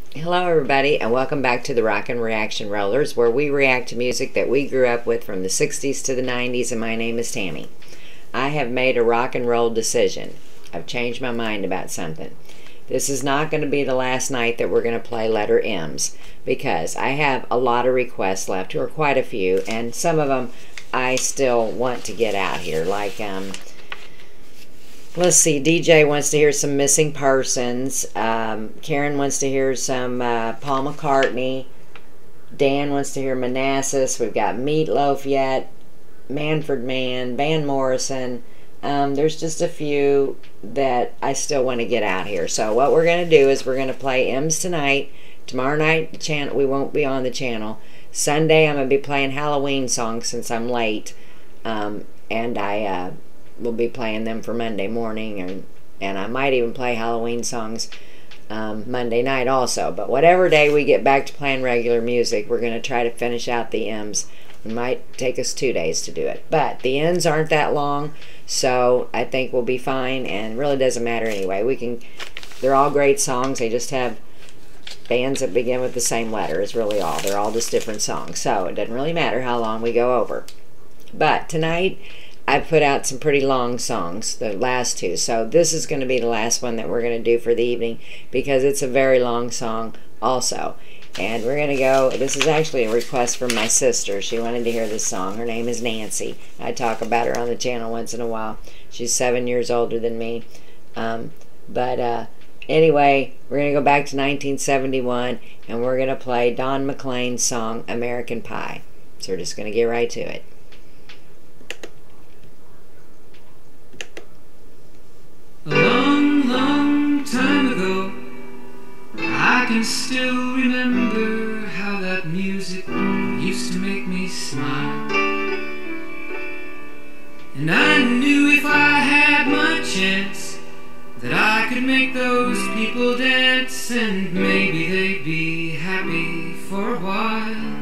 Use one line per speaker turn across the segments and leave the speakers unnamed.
Hello everybody and welcome back to the Rockin' Reaction Rollers, where we react to music that we grew up with from the 60s to the 90s, and my name is Tammy. I have made a rock and roll decision. I've changed my mind about something. This is not going to be the last night that we're going to play letter M's, because I have a lot of requests left, or quite a few, and some of them I still want to get out here, like let's see, DJ wants to hear some Missing Persons. Karen wants to hear some Paul McCartney. Dan wants to hear Manassas. We've got Meatloaf yet. Manfred Mann. Van Morrison. There's just a few that I still want to get out here. So what we're going to do is we're going to play M's tonight. Tomorrow night, the channel, we won't be on the channel. Sunday, I'm going to be playing Halloween songs since I'm late. And I... we'll be playing them for Monday morning, and I might even play Halloween songs Monday night also. But whatever day we get back to playing regular music, we're going to try to finish out the M's. It might take us 2 days to do it, but the ends aren't that long, so I think we'll be fine, and it really doesn't matter anyway. They're all great songs. They just have bands that begin with the same letter is really all. They're all just different songs, so it doesn't really matter how long we go over. But tonight I've put out some pretty long songs, the last two, so this is going to be the last one that we're going to do for the evening, because it's a very long song also. And we're going to go, this is actually a request from my sister. She wanted to hear this song. Her name is Nancy. I talk about her on the channel once in a while. She's 7 years older than me. Anyway, we're going to go back to 1971, and we're going to play Don McLean's song, American Pie. So we're just going to get right to it.
A long, long time ago, I can still remember how that music used to make me smile. And I knew if I had my chance that I could make those people dance, and maybe they'd be happy for a while.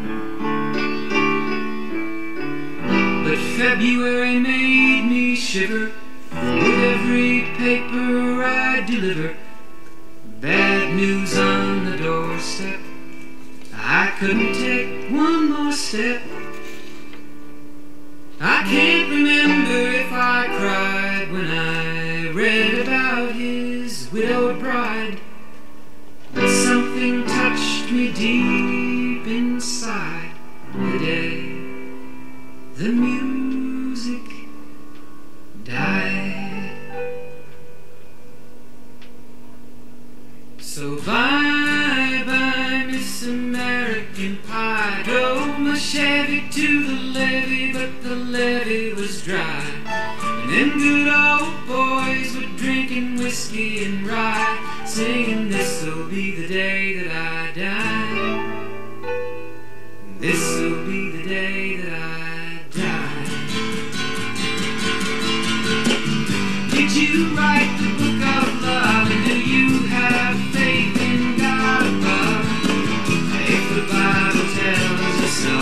But February made me shiver with every paper I deliver. Bad news on the doorstep. I couldn't take one more step. I can't remember if I cried when I read about his widowed bride, but something touched me deep inside the day the music died. So bye-bye, Miss American Pie. Drove my Chevy to the levee, but the levee was dry. And them good old boys were drinking whiskey and rye, singing, this'll be the day that I die. This'll be the day that I die. Did you write the book of love, and do you have faith in God above? If the Bible tells us so,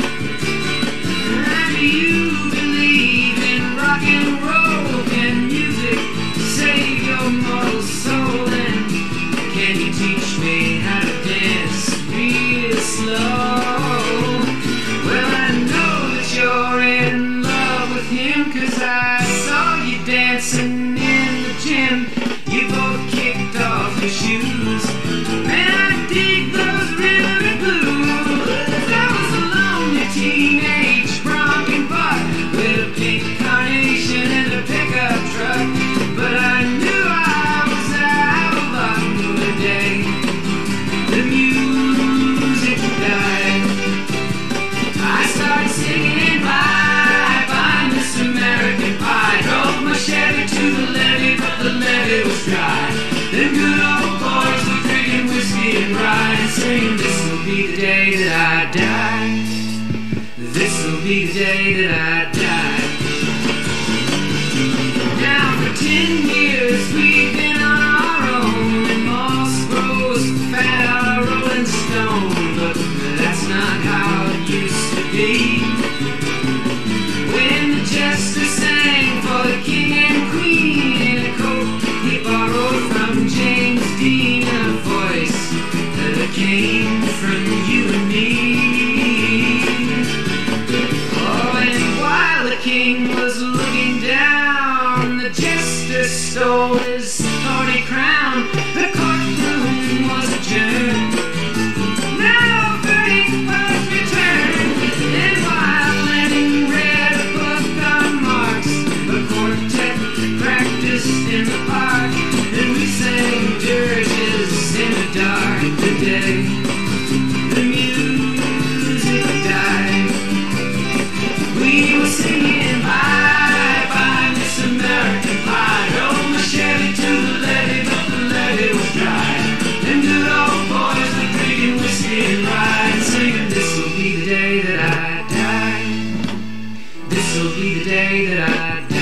and do you believe in rock and roll? Can music save your mortal soul? And can you teach me how to dance real slow? Well, I know that you're in love with him, 'cause I saw you dancing in the gym. You both kicked off your shoes. Man, I dig those rhythm and blues. I was a lonely teenage bronking buck with a pink carnation and a pickup truck, but I knew I was out of luck the day the music died. I started singing bye-bye, Miss American Pie. Drove my Chevy to the levee, but the levee was dry. Them good old boys were drinking whiskey and rye, and singing, this'll be the day that I die. This'll be the day that I die. Now for 10 years we've been on our own, and moss grows fat on a rolling stone, but that's not how it used to be. When the jester sang for the king and queen in a coat he borrowed from James Dean, a voice that came from you and me. Oh, and while the king was looking down, the jester stole his thorny crown. The courtroom was adjourned. Now verdict was returned. And while Lanning read a book on Marx, the quartet practiced in the park, and we sang dirges in the dark. The day the music died, we were singing bye bye Miss American Pie. Drove my Chevy to the levee, but the levee was dry. And good old boys were drinking whiskey and rye, and singing, this'll be the day that I die. This'll be the day that I die.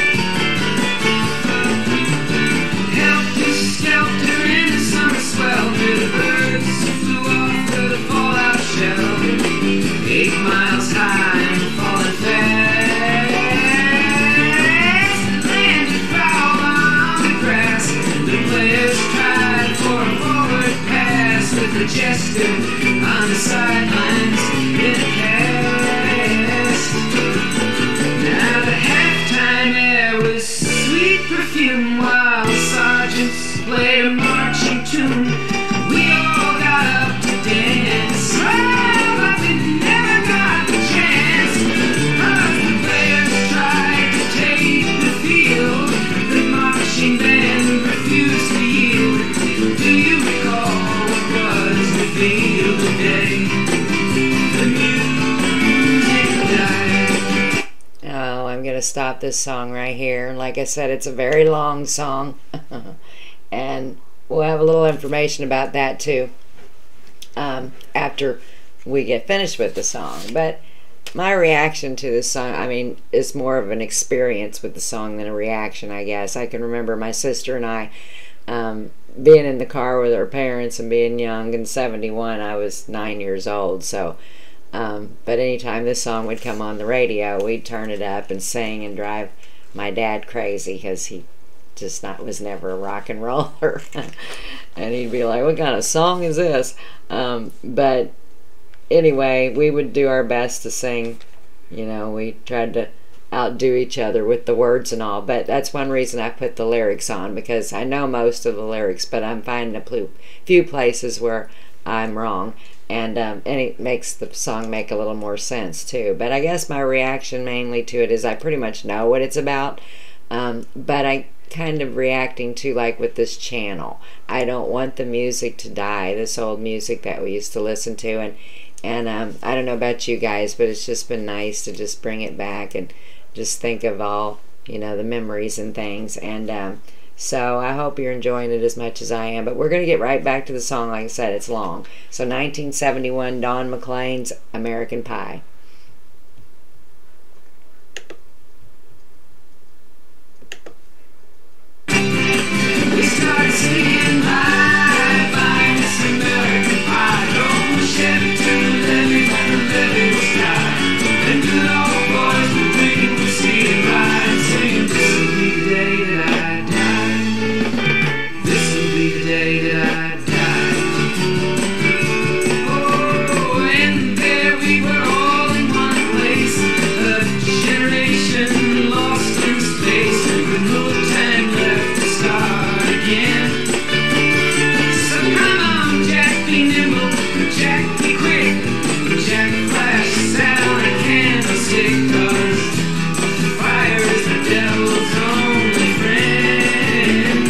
Helter skelter in the summer swelter, the birds flew off the fallout shelter. 8 miles high and falling fast, landed foul on the grass. The players tried for a forward pass, with the jester on the sidelines in a cast. Now the halftime air was sweet perfume, while the sergeants played a marching tune. We all got up to dance, oh, but we never got the chance, 'cause the players tried to take the field. The marching band refused to yield. Do you recall what was revealed today? The music died.
Oh, I'm going to stop this song right here. Like I said, it's a very long song. And we'll have a little information about that too after we get finished with the song. But my reaction to this song, I mean, is more of an experience with the song than a reaction, I guess. I can remember my sister and I being in the car with our parents and being young. In 71, I was 9 years old. So, but anytime this song would come on the radio, we'd turn it up and sing and drive my dad crazy, because he just was never a rock and roller. And he'd be like, what kind of song is this? But anyway, we would do our best to sing. You know, we tried to outdo each other with the words and all. But that's one reason I put the lyrics on, because I know most of the lyrics, but I'm finding a few places where I'm wrong. And it makes the song make a little more sense too. But I guess my reaction mainly to it is I pretty much know what it's about. But I kind of reacting to, like with this channel, I don't want the music to die, this old music that we used to listen to. And I don't know about you guys, but it's just been nice to just bring it back and just think of all, you know, the memories and things. And so I hope you're enjoying it as much as I am. But we're going to get right back to the song. Like I said, it's long. So 1971, Don McLean's American Pie.
We started singing bye bye Miss American Pie. Drove the Chevy to the levee, but the levee was dry. And good old boys were drinking whiskey and rye, and singing, this'll be the day that I die. This'll be the day that I die. Oh, and there we were all in one place, a generation lost in space, with no time left to start again. So come on, Jack, be nimble, Jack, be quick, Jack Flash sat on a candlestick, 'cause fire is the devil's only friend.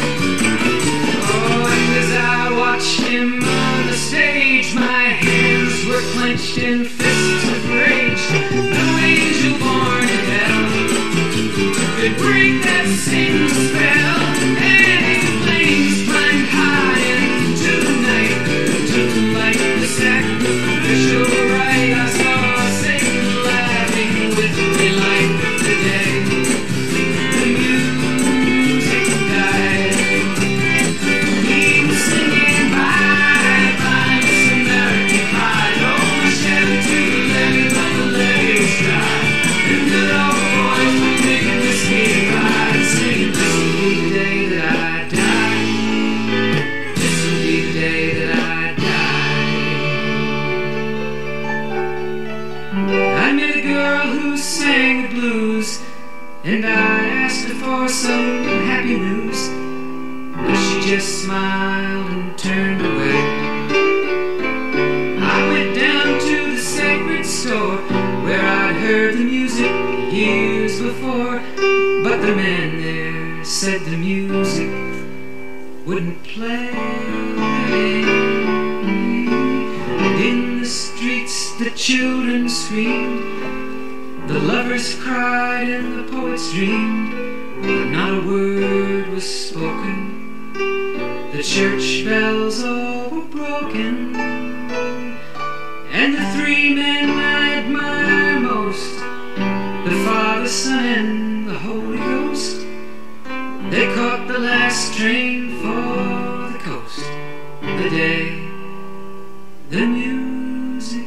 Oh, and as I watched him on the stage, my hands were clenched in fists of rage. No angel born in hell could break that single spell. And as the flames climbed high into the night, to light the sacrificial rite, I saw Satan laughing with delight. The day the music died, we were singing bye bye Miss American Pie. Drove my Chevy to and I asked her for some happy news, but she just smiled and turned away. I went down to the sacred store where I'd heard the music years before, but the man there said the music wouldn't play. And in the streets the children screamed, the lovers cried and the poets dreamed, but not a word was spoken. The church bells all were broken, and the three men I admire most, the Father, Son, and the Holy Ghost, they caught the last train for the coast the day the music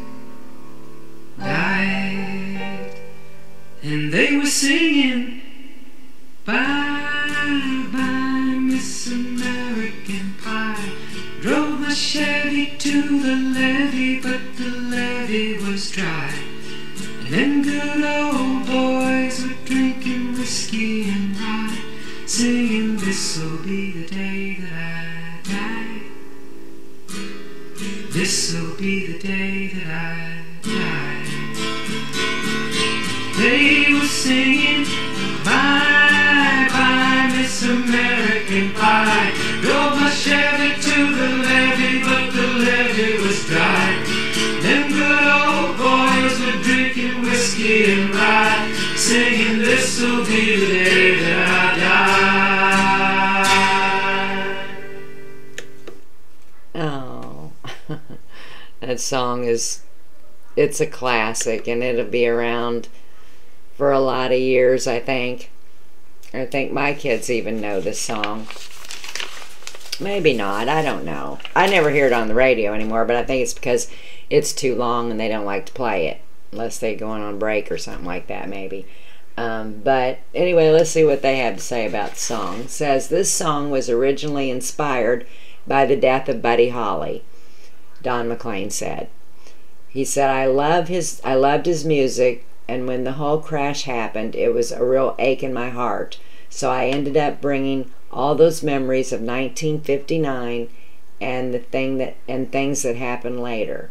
died. And they were singing, bye, bye, Miss American Pie. Drove my Chevy to the levee, but the levee was dry. And them good old boys were drinking whiskey and rye, singing, this'll be the day that I die. This'll be the day that I die. They were singing, bye, bye, Miss American Pie. Drove my Chevy to the levee, but the levee was dry. Them good old boys were drinking whiskey and rye, singing, this'll be the day that I die.
Oh, that song it's a classic, and it'll be around for a lot of years, I think. I think my kids even know this song. Maybe not, I don't know. I never hear it on the radio anymore, but I think it's because it's too long and they don't like to play it, unless they're going on break or something like that, maybe. But anyway, let's see what they have to say about the song. It says, this song was originally inspired by the death of Buddy Holly, Don McLean said. He said, I loved his music, and when the whole crash happened, it was a real ache in my heart. So I ended up bringing all those memories of 1959 and things that happened later.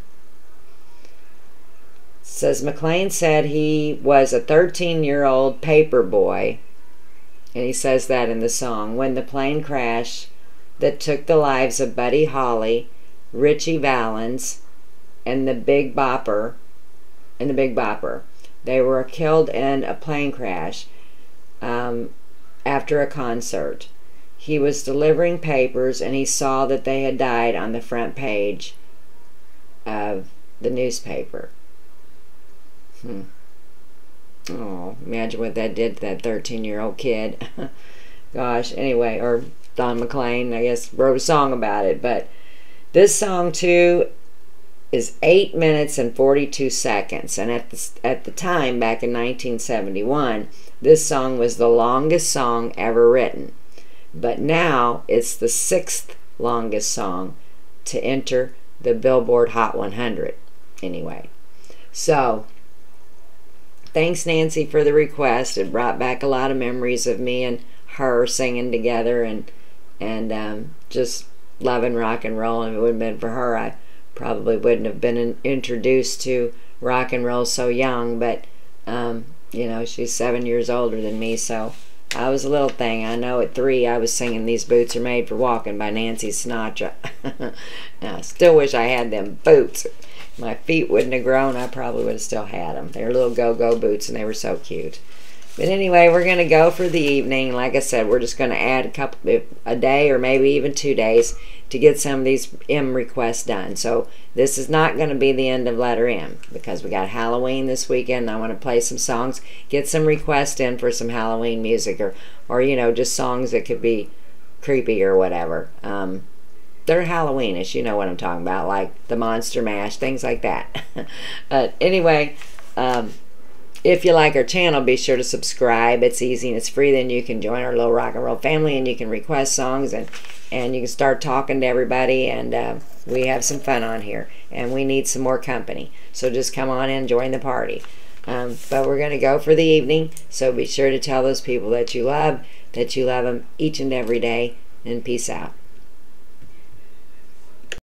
It says McLean said he was a 13-year-old paper boy, and he says that in the song, when the plane crashed that took the lives of Buddy Holly, Ritchie Valens, and the Big Bopper. They were killed in a plane crash after a concert. He was delivering papers, and he saw that they had died on the front page of the newspaper. Oh, imagine what that did to that 13-year-old kid. Gosh, anyway, or Don McLean, I guess, wrote a song about it. But this song, too, is 8 minutes and 42 seconds. And at the time, back in 1971, this song was the longest song ever written. But now, it's the 6th longest song to enter the Billboard Hot 100. Anyway, so thanks, Nancy, for the request. It brought back a lot of memories of me and her singing together, and just loving rock and roll. And if it wouldn't have been for her, I probably wouldn't have been introduced to rock and roll so young. But you know, she's 7 years older than me, so I was a little thing. I know at 3 I was singing These Boots Are Made for Walking by Nancy Sinatra. I still wish I had them boots. My feet wouldn't have grown, I probably would have still had them. They were little go-go boots, and they were so cute. But anyway, we're going to go for the evening. Like I said, we're just going to add a day or maybe even 2 days to get some of these M requests done. So this is not going to be the end of Letter M, because we got Halloween this weekend, and I want to play some songs, get some requests in for some Halloween music, or you know, just songs that could be creepy or whatever. They're Halloweenish, you know what I'm talking about, like the Monster Mash, things like that. But anyway, if you like our channel, be sure to subscribe. It's easy and it's free. Then you can join our little rock and roll family, and you can request songs, and you can start talking to everybody, and we have some fun on here, and we need some more company. So just come on in and join the party. But we're going to go for the evening, so be sure to tell those people that you love them each and every day, and peace out.